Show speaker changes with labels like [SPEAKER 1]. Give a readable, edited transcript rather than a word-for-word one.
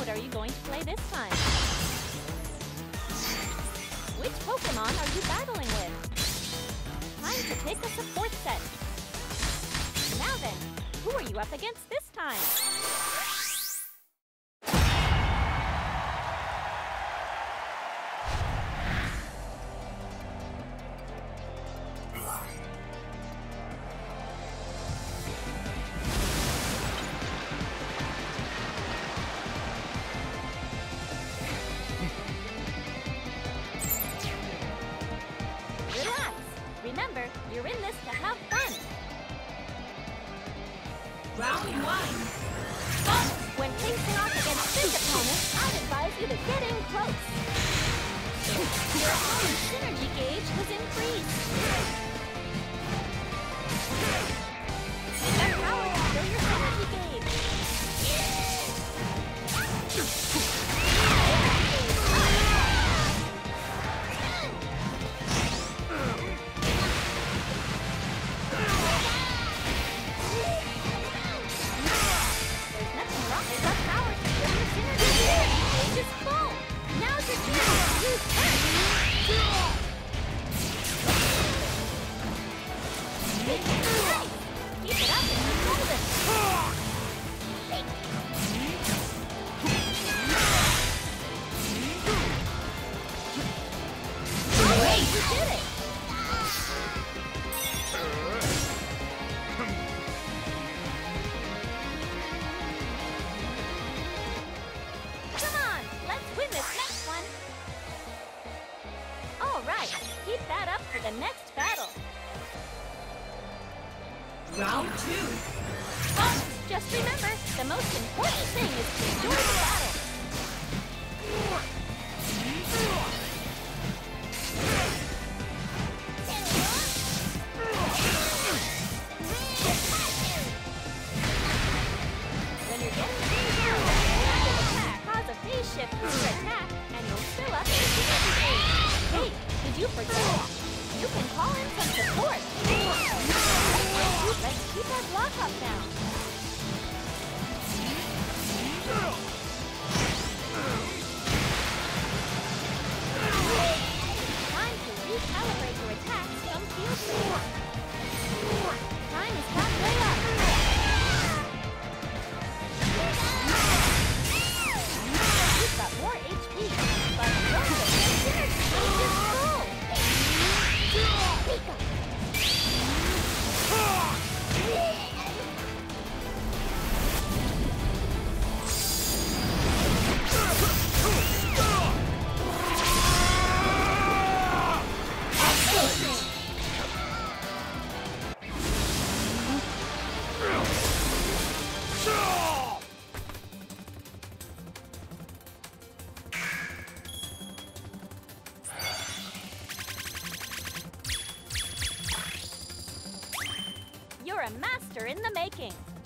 [SPEAKER 1] are you going to play this time? Which Pokémon are you battling with? Time to pick a support set. Now then, who are you up against this time?
[SPEAKER 2] Remember, you're in this to have fun.
[SPEAKER 3] Round 1.
[SPEAKER 2] When facing off against this opponent, I'd advise you to get in close. Your opponent's synergy gauge has increased. Use that power to fill your synergy gauge. Keep that up for the next battle.
[SPEAKER 3] Round 2.
[SPEAKER 2] Just remember, the most important thing is to enjoy the battle. When you're getting things out, active attack, cause a phase shift to your attack, and you'll fill up your synergy gauge. Hey, did you forget? You can call in some support. Let's keep our block up now. Time to recalibrate your attacks from field phase. Time is halfway up. You've got more HP, but your synergy gauge is full. Pika! You're a master in the making.